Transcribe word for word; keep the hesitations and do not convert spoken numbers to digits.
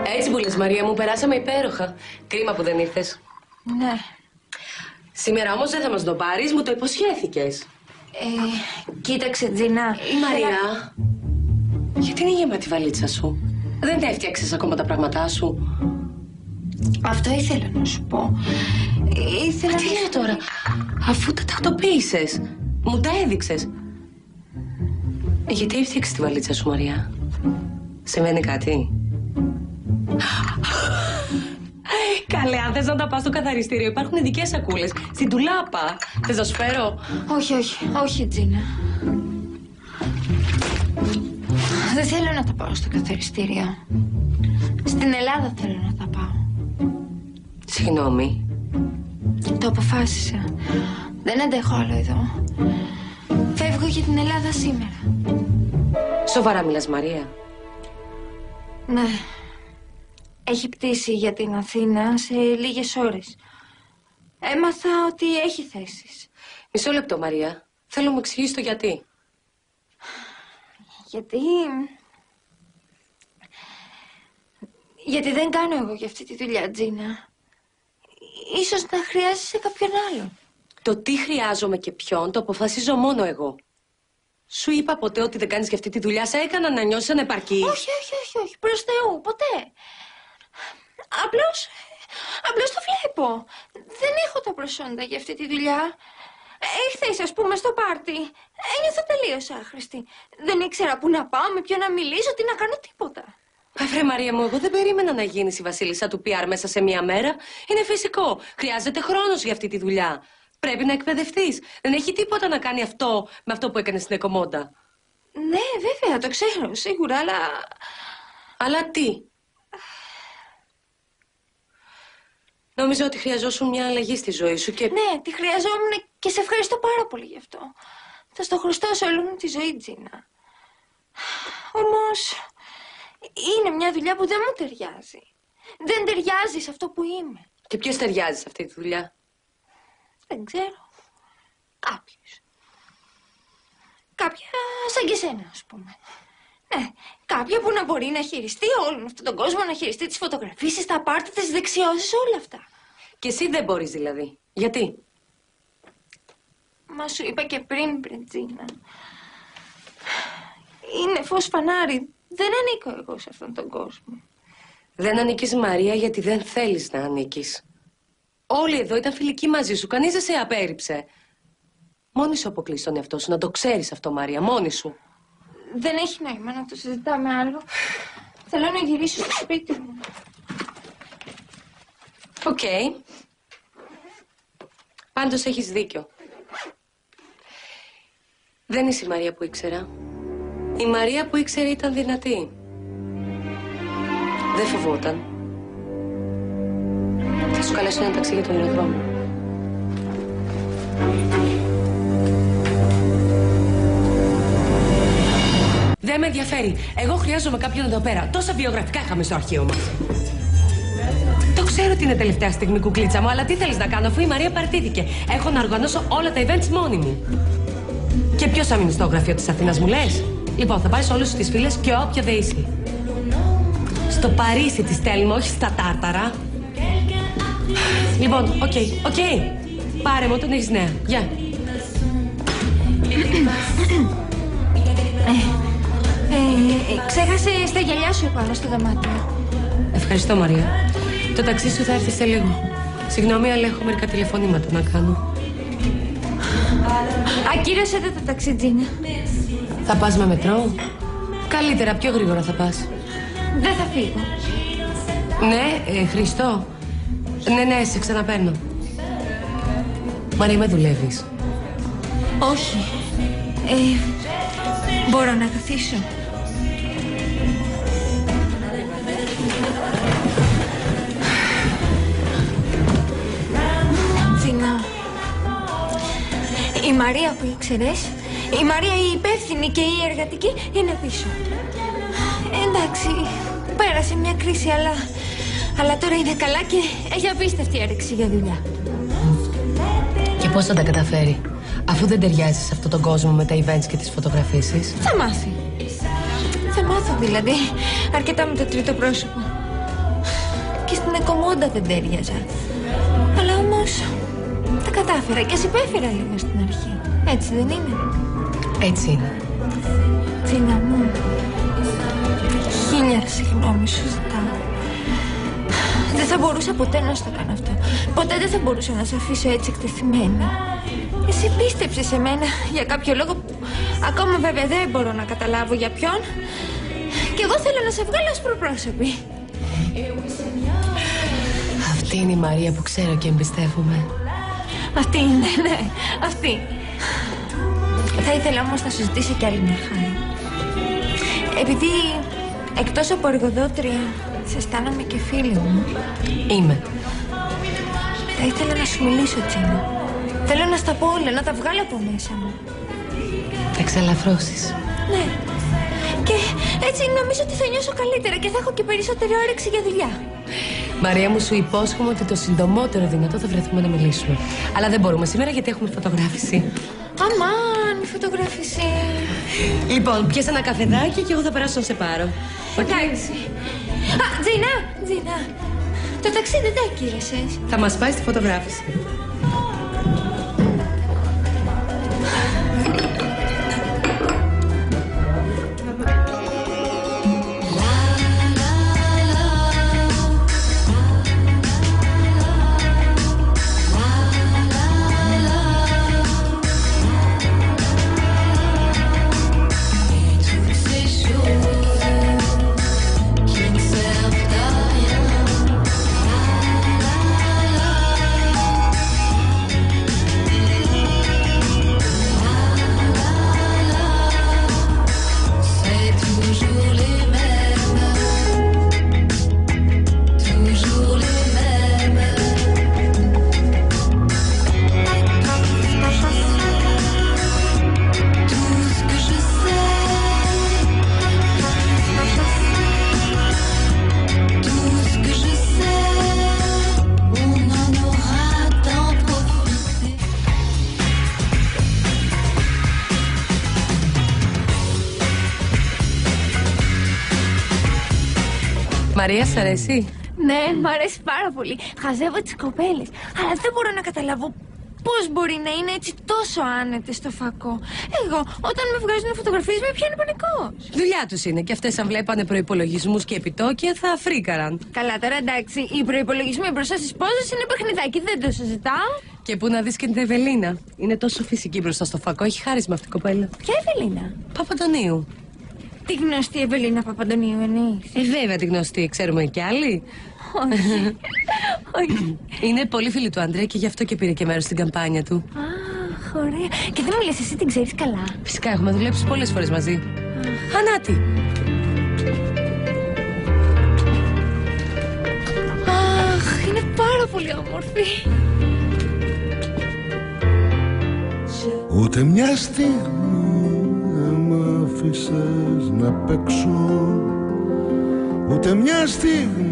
Έτσι που λες, Μαρία μου, περάσαμε υπέροχα. Κρίμα που δεν ήρθες. Ναι. Σήμερα όμως δεν θα μας το πάρεις, μου το υποσχέθηκες. Ε, κοίταξε, Τζίνα. Η Μαρία, γιατί είναι γεμάτη η βαλίτσα σου? Δεν έφτιαξες ακόμα τα πράγματά σου? Αυτό ήθελα να σου πω. Ήθελα. Μα τι λέω τώρα, αφού τα τακτοποίησες, μου τα έδειξες. Γιατί έφτιαξες τη βαλίτσα σου, Μαρία? Συμβαίνει κάτι? Καλέ, αν θες να τα πας στο καθαριστήριο, υπάρχουν ειδικές σακούλες. Στην τουλάπα. Θες να σου φέρω? Όχι, όχι, όχι, Τζίνα. Δεν θέλω να τα πάω στο καθαριστήριο. Στην Ελλάδα θέλω να τα πάω. Συγγνώμη. Το αποφάσισα. Δεν αντέχω άλλο εδώ. Φεύγω για την Ελλάδα σήμερα. Σοβαρά μιλάς, Μαρία? Ναι. Έχει πτήσει για την Αθήνα σε λίγες ώρες. Έμαθα ότι έχει θέσεις. Μισό λεπτό, Μαρία. Θέλω να μου εξηγήσεις το γιατί. Γιατί... Γιατί δεν κάνω εγώ για αυτή τη δουλειά, Τζίνα. Ίσως να χρειάζεσαι κάποιον άλλον. Το τι χρειάζομαι και ποιον το αποφασίζω μόνο εγώ. Σου είπα ποτέ ότι δεν κάνεις για αυτή τη δουλειά? Σε έκανα να νιώσεις ανεπαρκή? Όχι, όχι, όχι, όχι. Προς Θεού, ποτέ. Απλώς, απλώς το βλέπω. Δεν έχω τα προσόντα για αυτή τη δουλειά. Εχθές, ας πούμε, στο πάρτι, ένιωθα τελείως άχρηστη. Δεν ήξερα πού να πάω, με ποιον να μιλήσω, τι να κάνω, τίποτα. Αφρέ, Μαρία μου, εγώ δεν περίμενα να γίνεις η βασίλισσα του πι αρ μέσα σε μία μέρα. Είναι φυσικό. Χρειάζεται χρόνος για αυτή τη δουλειά. Πρέπει να εκπαιδευτείς. Δεν έχει τίποτα να κάνει αυτό με αυτό που έκανες στην Εκομόντα. Ναι, βέβαια, το ξέρω, σίγουρα, αλλά... Αλλά τι? Νόμιζα ότι χρειαζόσουν μια αλλαγή στη ζωή σου και... Ναι, τη χρειαζόμουν και σε ευχαριστώ πάρα πολύ γι' αυτό. Θα στο χρωστώ σε όλη μου τη ζωή, Τζίνα. Όμως, είναι μια δουλειά που δεν μου ταιριάζει. Δεν ταιριάζει σε αυτό που είμαι. Και ποιος ταιριάζει σε αυτή τη δουλειά? Δεν ξέρω. Κάποιος. Κάποια σαν και σένα, ας πούμε. Ναι, κάποια που να μπορεί να χειριστεί όλον αυτόν τον κόσμο, να χειριστεί τις φωτογραφίσεις, τα πάρτι, τις δεξιώσεις, όλα αυτά. Και εσύ δεν μπορείς δηλαδή? Γιατί? Μα σου είπα και πριν, Πρετζίνα. Είναι φως φανάρι. Δεν ανήκω εγώ σε αυτόν τον κόσμο. Δεν ανήκεις, Μαρία, γιατί δεν θέλεις να ανήκεις. Όλοι εδώ ήταν φιλικοί μαζί σου. Κανείς δεν σε απέρριψε. Μόνη σου αποκλείς τον εαυτό σου. Να το ξέρεις αυτό, Μαρία. Μόνη σου. Δεν έχει νόημα να το συζητάμε άλλο. Θέλω να γυρίσω στο σπίτι μου. Οκ. Okay. Πάντως έχεις δίκιο. Δεν είσαι η Μαρία που ήξερα. Η Μαρία που ήξερε ήταν δυνατή. Δεν φοβόταν. Θα σου καλέσω ένα ταξί για το αεροδρόμιο. Δεν με ενδιαφέρει. Εγώ χρειάζομαι κάποιον εδώ πέρα. Τόσα βιογραφικά είχαμε στο αρχείο μας. Το ξέρω ότι είναι τελευταία στιγμή, κουκλίτσα μου, αλλά τι θέλεις να κάνω αφού η Μαρία παρτίθηκε? Έχω να οργανώσω όλα τα events μόνη μου. Και ποιος θα μείνει στο γραφείο της Αθήνας, μου λες? Λοιπόν, θα πάρεις όλες τις φίλες και όποια δεήσει. Στο Παρίσι τη στέλνουμε, όχι στα Τάρταρα. Λοιπόν, οκ, okay, οκ. Okay. Πάρε μου όταν έχεις νέα. Γεια. Ε, ε, ξέχασε στα γυαλιά σου πάνω στο δωμάτιο. Ευχαριστώ, Μαρία. Το ταξί σου θα έρθει σε λίγο. Συγγνώμη, αλλά έχω μερικά τηλεφωνήματα να κάνω. Ακύρωσετε το ταξί, Τζίνα. Θα πας με μετρό? Καλύτερα, πιο γρήγορα θα πας. Δεν θα φύγω. Ναι, ε, Χριστό. Ναι, ναι, σε ξαναπαίρνω. Μαρία, με δουλεύεις? Όχι. Ε, μπορώ να καθίσω. Τζίνα, η Μαρία που ήξερες, η Μαρία η υπεύθυνη και η εργατική είναι πίσω. Εντάξει, πέρασε μια κρίση, αλλά, αλλά τώρα είναι καλά και έχει απίστευτη έρεξη για δουλειά. Και πώς θα τα καταφέρει, αφού δεν ταιριάζει σε αυτόν τον κόσμο με τα events και τις φωτογραφίσεις? Θα μάθει. Θα μάθω δηλαδή, αρκετά με το τρίτο πρόσωπο. και στην εκομόντα δεν τέριαζα. Αλλά όμως τα κατάφερα και ας υπέφερα λίγο στην αρχή. Έτσι δεν είναι? Έτσι είναι. Τζίνα μου, χίλια συγγνώμη σου ζητάω. Δεν θα μπορούσα ποτέ να σου το κάνω αυτό. Ποτέ δεν θα μπορούσα να σε αφήσω έτσι εκτεθειμένη. Εσύ πίστεψες σε μένα για κάποιο λόγο που ακόμα βέβαια δεν μπορώ να καταλάβω για ποιον. Και εγώ θέλω να σε βγάλω ως προπρόσωπη. Αυτή είναι η Μαρία που ξέρω και εμπιστεύομαι. Αυτή είναι, ναι, αυτή. Θα ήθελα όμως να σου ζητήσω κι άλλη μια χάρη. Επειδή εκτός από εργοδότρια σε αισθάνομαι και φίλη μου. Είμαι. Θα ήθελα να σου μιλήσω, Τζίνα. Θέλω να στα πω όλα, να τα βγάλω από μέσα μου. Θα εξαλαφρώσεις. Ναι. Και έτσι νομίζω ότι θα νιώσω καλύτερα και θα έχω και περισσότερη όρεξη για δουλειά. Μαρία μου, σου υπόσχομαι ότι το συντομότερο δυνατό θα βρεθούμε να μιλήσουμε. Αλλά δεν μπορούμε σήμερα γιατί έχουμε φωτογράφηση. Αμάν, η φωτογράφηση. Λοιπόν, πιάσε ένα καφεδάκι και εγώ θα περάσω να σε πάρω. Εντάξει. Α, Τζίνα, Τζίνα. Το ταξίδι δεν τα ακύρωσες. Θα μας πάει στη φωτογράφηση. Μαρία, σ' αρέσει? Ναι, μ' αρέσει πάρα πολύ. Χαζεύω τις κοπέλες. Αλλά δεν μπορώ να καταλάβω πώς μπορεί να είναι έτσι τόσο άνετες στο φακό. Εγώ, όταν με βγάζουν φωτογραφίες, με πιάνει πανικός. Δουλειά τους είναι και αυτές αν βλέπανε προϋπολογισμούς και επιτόκια θα φρίκαραν. Καλά, τώρα εντάξει, οι προϋπολογισμοί μπροστά στις πόζες είναι παιχνιδάκι, δεν το συζητάω. Και πού να δεις και την Ευελίνα. Είναι τόσο φυσική μπροστά στο φακό, έχει χάρισμα αυτή η κοπέλα. Ποια Ευελίνα? Παπαντονίου. Τη γνωστή Ευελίνα Παπαντονίου εννοείς? Ε, βέβαια τη γνωστή, ξέρουμε κι άλλοι. Όχι. Όχι. Είναι πολύ φίλη του Άντρε και γι' αυτό και πήρε και μέρος στην καμπάνια του. Αχ, ωραία. Και δεν μου λες, εσύ την ξέρεις καλά? Φυσικά, έχουμε δουλέψει πολλές φορές μαζί. Ανάτη. Αχ, είναι πάρα πολύ όμορφη. Ούτε μια στιγμή δεν μ' άφησες να παίξω, ούτε μια στιγμή